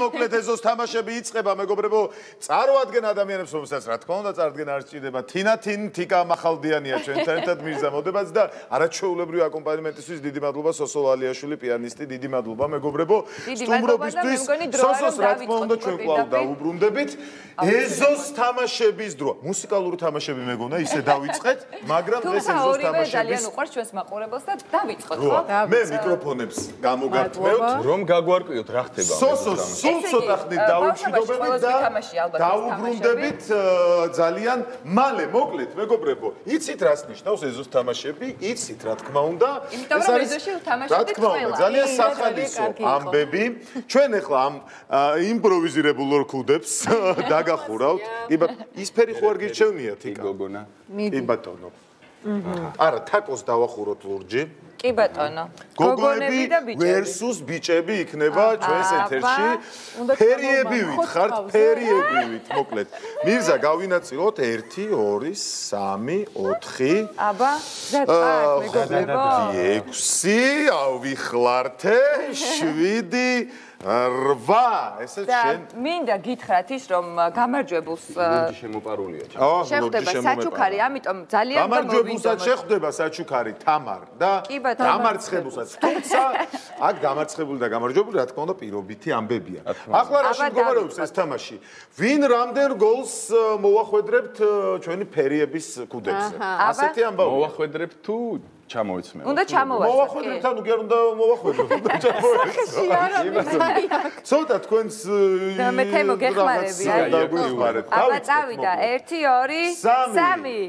მოკლედ ეზოს თამაშები იწყება, მეგობრებო. წარვადგენ ადამიანებს, რომელსაც რა თქმა უნდა წარდგენ არ სჭირდება. თიკა მახალდიანია ჩვენთან ერთად მირზა მოდებაც და არაჩვეულებრივი აკომპანიმენტისთვის დიდი მადლობა სოსო ალიაშვილი, პიანისტი, დიდი მადლობა მეგობრებო. სტუმრობისთვის სოსოს რა თქმა უნდა ჩვენ კვლავ დაუბრუნდებით. ეზოს თამაშების დრო. მუსიკალური თამაშები მეგონა ისე დავიწყეთ, მაგრამ ეს ეზოს თამაშების ძალიან უყვარს ჩვენს მაყურებელს და დავიწყოთ ხო? მე მიკროფონებს გამოგართმევთ. რომ გაგვარკვიოთ რა ხდება. სოსოს სულ ცოტა ხნით დავუშვიდობებით და დაუბრუნდებით ძალიან მალე, მოკლედ, მეგობრებო. იცით რას ნიშნავს ეზოს თამაშები? იცით რა თქმა უნდა. ეს არის რა თქმა უნდა, ძალიან სახალისო ამბები. ჩვენ ახლა ამ იმპროვიზირებულ რქუდებს დაგახურავთ. ის ფერი ხო არ გირჩევნია თიკა? გოგონა. კი ბატონო. არა, თაკოს დავახუროთ ლურჯი. კი ბატონო. გოგონები versus ბიჭები იქნება ჩვენს ეთერში. ფერიები ვითხართ, ფერიები ვით, მოკლედ. მირზა გავინაწილოთ 1 2 3 4 აბა, მეგობრებო. 6 ავიხლართე 7 8 ესე შენ მინდა გითხრათ ის რომ გამარჯვებულს ლურჯი შემოპარულია. შეხვდება საჩუქარი, ამიტომ ძალიან გამარჯვებულსაც შეხვდება საჩუქარი თამარ და გამარცხებულსაც. თუმცა აქ გამარცხებული და გამარჯვებული რა თქმა უნდა პირობითი ამბებია. ახლა რა შემდგომარეობს ეს თამაში? ვინ რამდენ გოლს მოვახვედრებთ ჩვენი ფერიების კუდებზე? ასეთი ამბავია. მოვახვედრებთ თუ ჩამოიცმევთ. უნდა ჩამოვასწროთ. მოვახვედრებთ, ანუ კი არ უნდა მოვახვედროთ, უნდა ჩამოვასწროთ. ცოტა თქვენს მე თემო გეხმარები, აი. დაგვიხმარეთ. აბა წავიდა 1 2 3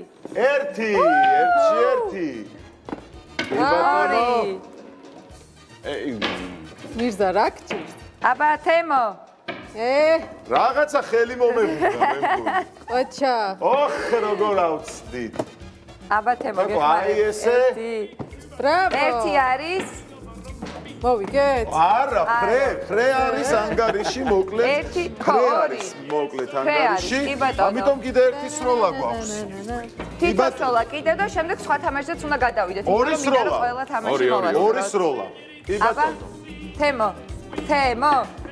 1 მირზა რა გჭირს? აბა თემო. რაღაცა ხელი მომებუდა მე მგონი. ოჩა. ოხ როგორ ავწდით. აბა თემო აი ესე. ბრავო. 1 არის მოვიგეთ. არა, ფრე არის ანგარიში მოკლედ. ფრე არის მოკლედ ანგარიში. ამიტომ კიდე ერთი სროლა გვაქვს. თითო სროლა კიდე და შემდეგ სხვა თამაშზეც უნდა გადავიდეთ. ორი სროლა. ყველა თამაში მოვასწროთ. ორი სროლა. კი ბატონო. თემო.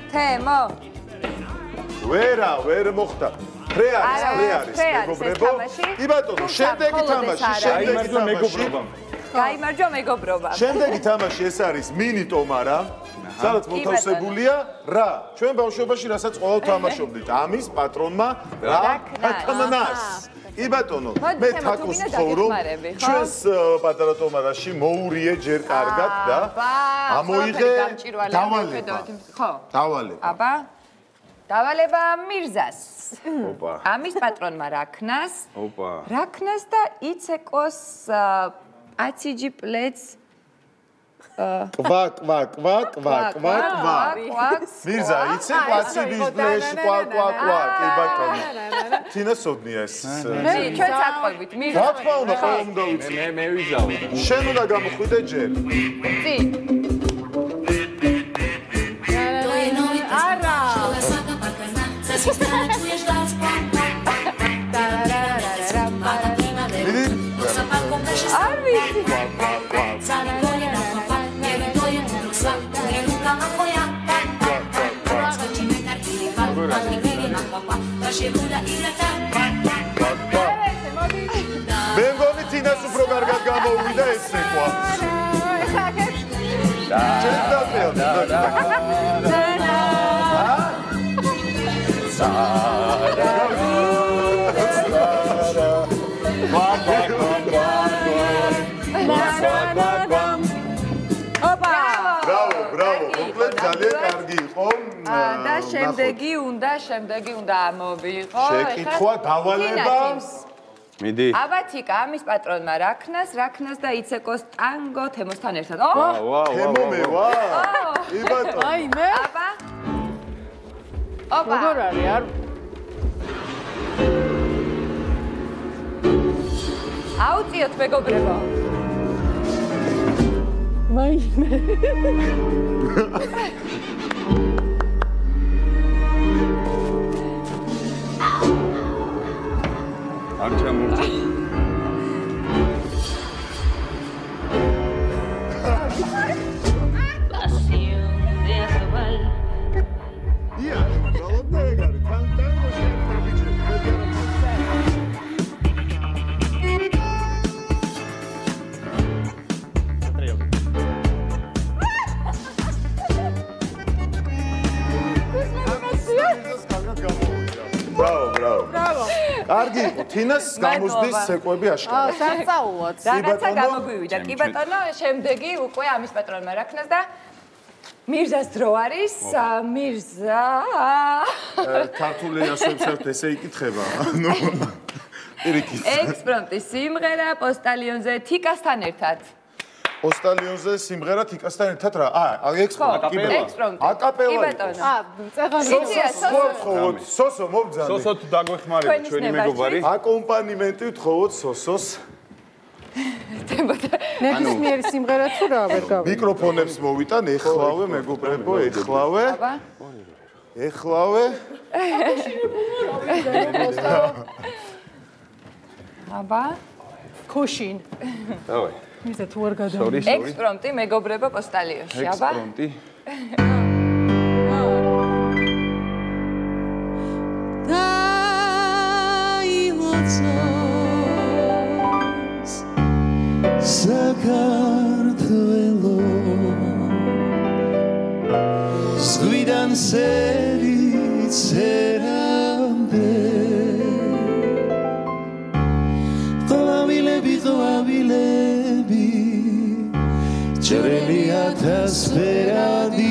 ვერ მოხდა. ფრე არის, მეგობრებო. კი ბატონო, შემდეგი თამაში. გაიმარჯვა მეგობრობა. შემდეგი თამაში ეს არის მინი ტომარა. სადაც მოთავსებულია რა? ჩვენ ბავშვობაში რასაც ყოველ თამაშობდით. ამის პატრონმა რაკნას. კი ბატონო, მე თაკოს ხოვრო. ჩვენს პატარა ტომარაში მოურიე ჯერ კარგად და ამოიღე დავალება. ხო. დავალება. აბა. დავალება მირზას. ოპა. ამის პატრონმა რაკნას. ოპა. რაკნას და იცეკოს აციჯი პლეც კვა. მირზა, იცი პაციდის პლეც კვა. კი ბატონო. თინა სოდნია ეს. ჩვენ საკვებით მირზა. რა თქმა უნდა, ყველა უნდა ვიცი. მე ვიზავ. შენ უნდა გამოხვიდე ჯერ. წი. არა. მე მგონი თინას უფრო კარგად გამოვიდა ესე ყვა. ბრავო, მოკლედ ძალიან კარგი იყო. და შემდეგი უნდა ამოვიღო. შეკითხვა დავალება. მიდი. აბა თიკა, ამის პატრონმა რაკნას და იცეკოს ტანგო თემოსთან ერთად. თემო მე ვარ. კი ბატონო. აი მე. აბა. როგორ არის არ აუწიოთ მეგობრებო. მაიმე. არ ჩამოვწე. ია. კარგი იყო, თინას გამოსდის ცეკვები აშკარა. სასწაულად. რაღაცა გამოგვივიდა. კი ბატონო, შემდეგი უკვე ამის პატრონმა რაქნას და მირზას დრო არის. მირზა. ქართული ასოციაციებს ესე იკითხება. ნუ პირიქით. ექსპრომტის სიმღერა პოსტალიონზე თიკასთან ერთად. პოსტალიონზე სიმღერა თიკასთან ერთად რა? ექსპრომტი. აკაპელა. კი ბატონო. წეღანი. სოსო მობძანე. სოსო თუ დაგვეხმარება ჩვენი მეგობარი. აკომპანიმენტი ვთხოვოთ სოსოს. ნებისმიერი სიმღერა თუ რა ვერ გავიგე. მიკროფონებს მოვიტან, ეხლავე მეგობრებო, ეხლავე. აბა. ქუშინ. დავай. მიზა თუ არ გადავი. ექსპრომტი მეგობრებო პოსტალიონში, აბა. ექსპრომტი. საქართველო ზღვიდან სერი წერამდე ყვავილები ჭრელი ათასფერადი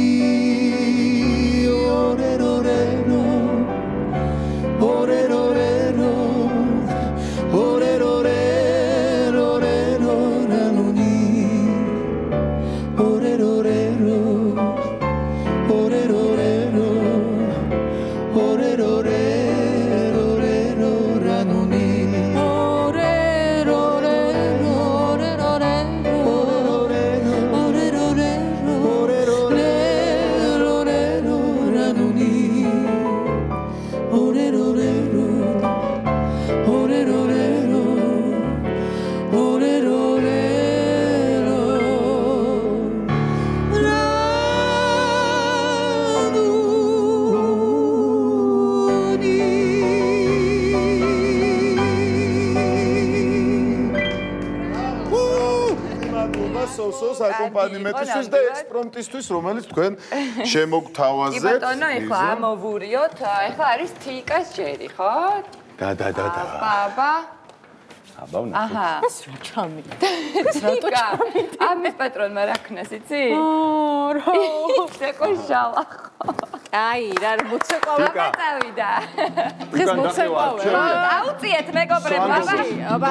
სოსოს აკომპანიმენტისთვის და ექსპრომტისთვის, რომელიც თქვენ კი შემოგთავაზეთ. ბატონო, ეხლა ამოვურიოთ. ეხლა არის თიკას ჯერი, ხო? და. აბა. აბა უნდა. აჰა. ეს რა ჩამი. თიკა. ამის პატრონმა რაქნას იცი? რა. ცეკოშალა. აი, რა მოცეკვავა წავიდა. დღეს მოცეკვავა. დაუწიეთ მეგობრებო, აბა.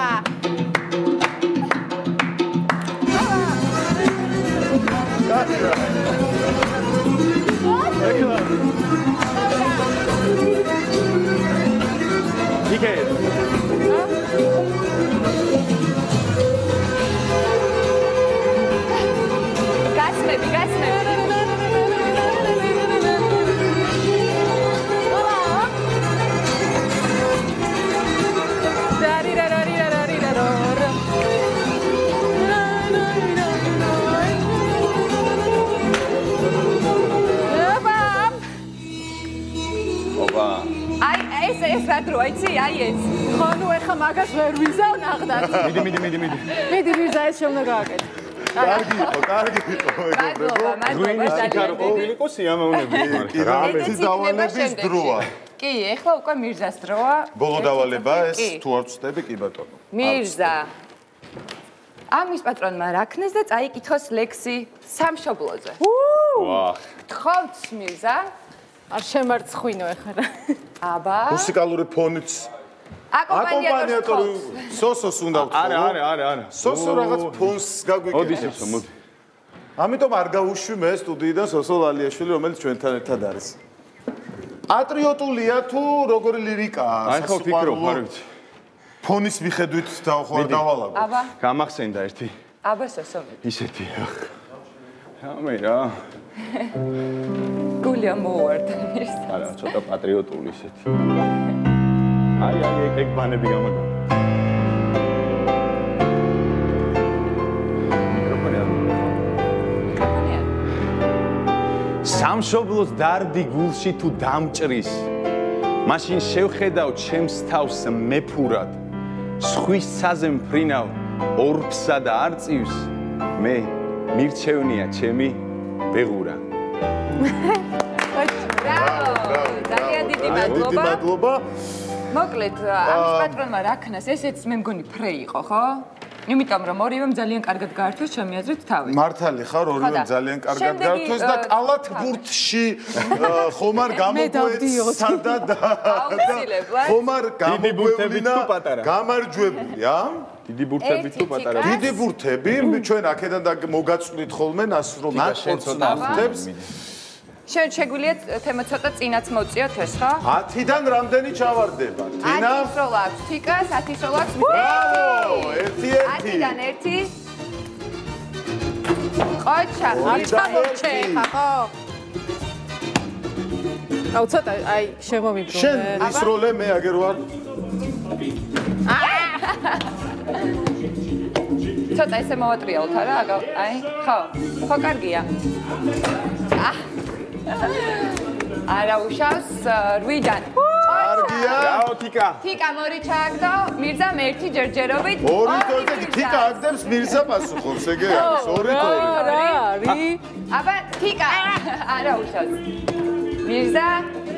გასმები. ეს რა დრო იცი? აი ეს. ხო, ნუ ეხა მაგას ვერ ვიზავ ნახდათ. მიდი. მიდი მირზა ეს შემდგა გააკეთე. კარგი იყო. მადლობა. იყო სიამოვნები. კიდევ დავალების დროა. კი, ეხლა უკვე მირზას დროა. ბოლო დავალება ეს თუ არ ვწდები, კი ბატონო. მირზა. ამის პატრონმა რაქნეს და წაიკითხოს ლექსი სამშობლოზე. ვახ. გთხოვთ მირზა. არ შემარცხვინო ეხლა რა. აბა. მუსიკალური ფონიც. აკომპანიატორი სოსოს უნდა ვთქვა. არა. სოსო რაღაც ფონს გაგვიკეთებს. მოდი სოსო, მოდი. ამიტომ არ გავუშვი მე სტუდიიდან სოსო ლალიაშვილი, რომელიც ჩვენთან ერთად არის. პატრიოტულია თუ როგორი ლირიკაა? აი ხო ფიქრობ, არ ვიცი. ფონის მიხედვით დავალაგო. აბა. გამახსენდა ერთი. აბა სოსო. ისეთი. ამე რა. გულია მოვარდა მირზა. არა, ცოტა პატრიოტული ისეთი. აი, ეგ ბანები გამაგა. სამშობლოს დარდი გულში თუ დამჭრის, მაშინ შევხედავ ჩემს თავს მეფურად, სხვის ცაზე მფრინავ ორფსა და არწივს, მე მირჩევნია ჩემი ბეღურა. ბრავო! ძალიან დიდი მადლობა. მოკლედ, ამის პატრონმა რა ქნას, ესეც მე მგონი ფრე იყო, ხო? იმიტომ რომ ორივემ ძალიან კარგად გაართვეს ჩემი აზრით თავი. მართალი ხარ, ორივემ ძალიან კარგად გაართვეს და კალათბურთში ხომ არ გამოგვეც სადად ხომ არ გამოგვევლინა გამარჯვებული, დიდი ბურთები თუ პატარა. დიდი ბურთები, ჩვენ აქედან მოგაწვდით ხოლმე ნასრომი და შენცნახებს. შენ შეგვიძლია თემა ცოტა წინაც მოწიოთ ეს, ხო? 10-დან რამდენი ჩავარდება? თინა? 10 სროლა აქვს თიკას, 10 სროლა აქვს. ბრავო! 1-1. 10-დან 1. ყოჩა, ჩამორჩე ხა, ხო? აუ ცოტა, აი, შემომიბრუნე. შენ ის როლე მე აგერ ვარ. ცოტა ესე მოვატრიალოთ არა? აი, ხო. ხო, კარგია. არა უშავს 8-დან. კარგია. რაო თიკა. თიკა მორი ჩააგდო, მირზამ 1 ჯერჯერობით. 2-2 თიკა აგდებს მირზა პასუხობს, ეგ არის 2-2. რა არის? აბა თიკა არა უშავს. მირზა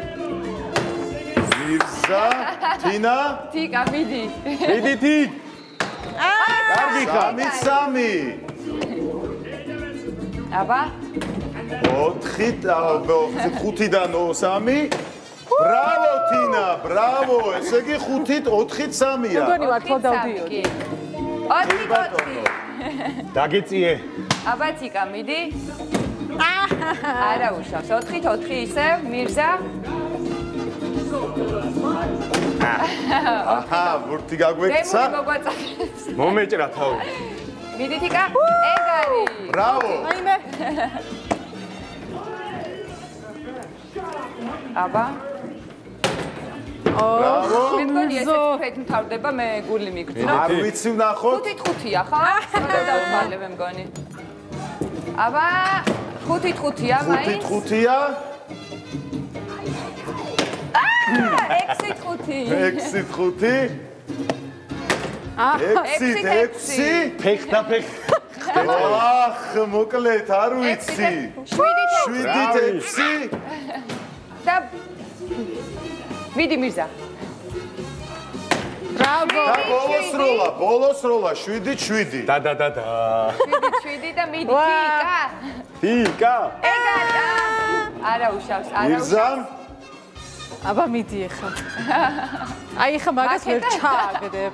თინა თიკა მიდი. მიდი თიკ. კარგი ხარ 3 აბა 5-დან 3. ბრავო თინა, ბრავო. ესე იგი 5-ით 4-ით 3-ია. მგონი ვარ ხო დავდიოდი. 4-4. დაგიწიე. აბა თიკა მიდი. არა უშავს 4-4 ისევ მირზა. აჰა, ბურთი გაგვექცა. მომეჭრა თავი. მიდი თიკა. ეგ არის. ბრავო. აიმე. აბა. ბრავო. მე მგონი ესეც ფრედ მთავრდება, მე გული მიგრძნო. არ ვიცი ვნახოთ. 5-5-ია ხო? სხვა დავთვალე მე მგონი. აბა 5-5-ია მაინც. 5-5-ია. 6-5. 6-6. ფეხ და ფეხ. აх, მოკლედ არ ვიცი. 7-6. და მიდი მირზა. ბრავო. და ბოლოს როლა 7-7. და. 7 და მიდი თიკა. თიკა. ეგ არა უშავს, არა უშავს. მირზამ აბა მიდი ახლა. აი ახლა მაგას ვერ ჩააგდებ.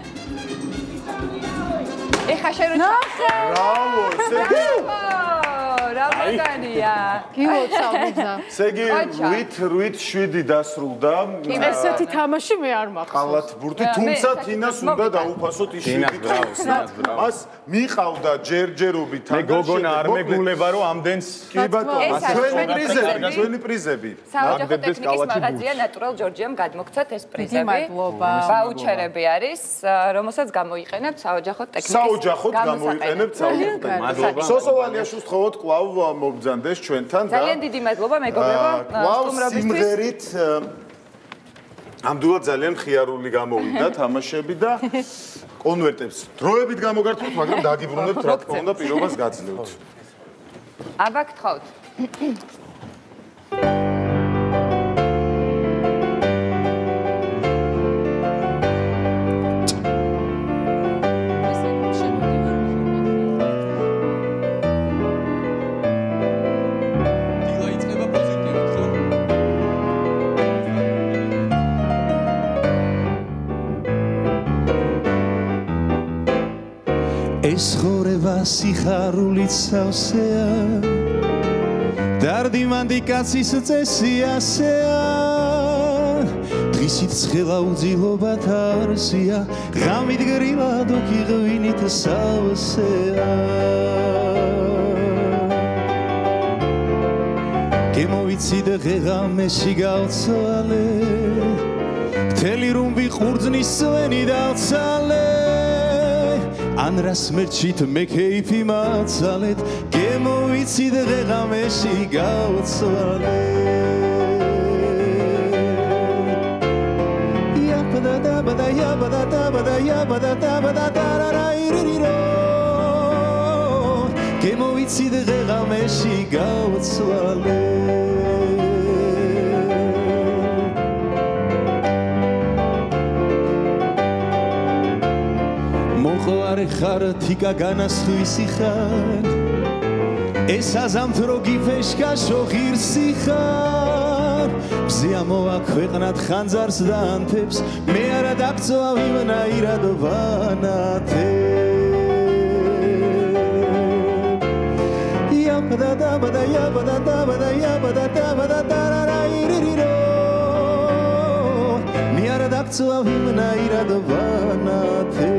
ეხა შენ რო ბრავო, სეგი. რა მაგარია. გიმოცავ მიგზა. სეგი 8-7 დასრულდა. ესეთი თამაში მე არ მაქვს. კალათბურთი, თუმცა თინას უნდა დაუფასოთ ის 7 წელს. მას მიყავდა ჯერჯერობით მე გოგონა არ მეგულება რომ ამდენს. კი ბატონო, ჩვენი პრიზები. საოჯახო ტექნიკის მაღაზია ნატურალ ჯორჯიამ გადმოგცათ ეს პრიზები. მადლობა. ვაუჩერები არის, რომელსაც გამოიყენებთ საოჯახო ტექნიკის. საოჯახოდ გამოიყენებთ საოჯახო. მადლობა. სოსოვალიაშვილს თხოვოთ კვლავ მობრძანდეს ჩვენთან და ძალიან დიდი მადლობა მეგობრებო. კვლავ სიმღერით ამდულად ძალიან ხიარული გამოვიდა თამაშები და კონვერტებს დროებით გამოგართვით, მაგრამ დაგიბრუნებთ რა თქმა უნდა პირობას გაძლევთ. აბა გთხოვთ. ეს ხორება სიხარულით სავსეა დარდი მანდი კაცის წესიასეა დღისით ცხელა უძილობათ არსია ღამით გრილად უკიღვინით სავსეა გემოვიცი და ღეღამეში გავცვალე მთელი რუმბი ყურძნის წვენი დავცალე ან რას მერჩით მე ქეიფი მაცალეთ გემოვიცი და ღეღამეში გავცვალე იაპდა დაბდა იაპდა დაბდა იაპდა დაბდა დარარაირირო გემოვიცი და ღეღამეში გავცვალე არ ხარ თიკა განასხვისი ხარ ეს აზამთრო გიფეშკაშო ღირსი ხარ მზია მოაქვეყნად ხანძარს და ანთებს მე არა დაგწვავ იმნაირად ვანათებ Yabada yabada dabada yabada dabada dararairiro Miara daktsua himna iradvanate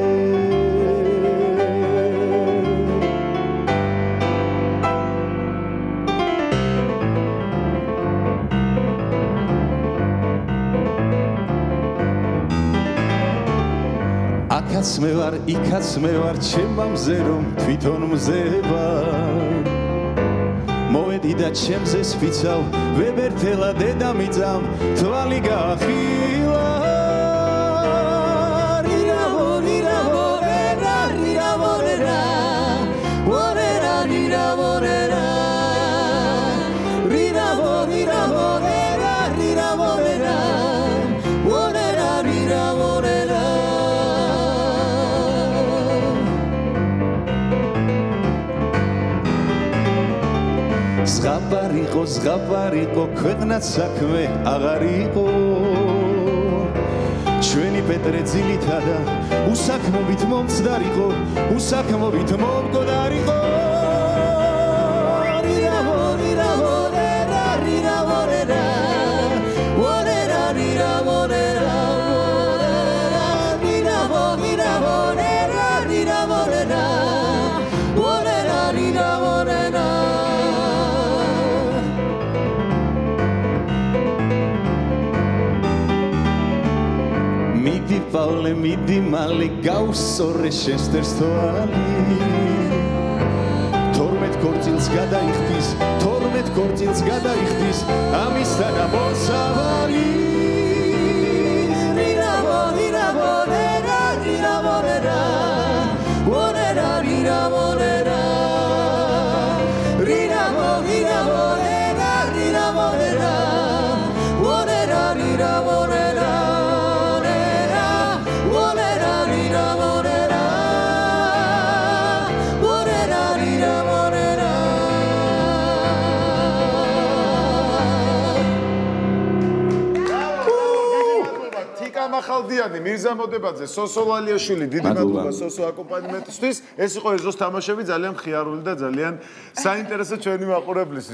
Akats me var ikats me var chemam zerom tviton mze var მოვედი და ჩემზე სფიცავ ვებერთელა დედამიწამ თვალი გაახილა რივო რივო რერა რივო რერა ვორერა რივო რერა რივო რივო რერა რივო რერა ვორერა რივო რერა ზღაპარიყო ქვეყნად საქმე აღარ იყო ჩვენი პეტრე ძილითა და უსაქმობით მომცდარიყო უსაქმობით მომკვდარიყო რივო რივო რერა რივო რერა ვორერა რივო რერა რივო რივო რერა რივო რერა ვორერა რივო რერა Paule midi mali gausore შენსτερს თვალი 12 კორწილს გადაიხდის 12 კორწილს გადაიხდის ამისთან ამოსავალი რივო რივო რერა რივო რერა ვორერა რივო რერა რივო რივო რერა რივო რერა ვორერა რივო რერა მახალდიანი მირზა მოდებაძე სოსო ვალიაშვილი დიდი მადლობა სოსო აკომპანიმენტისთვის ეს იყო ეზოს თამაშები ძალიან მხიარული და ძალიან საინტერესო ჩვენი მაყურებლისთვის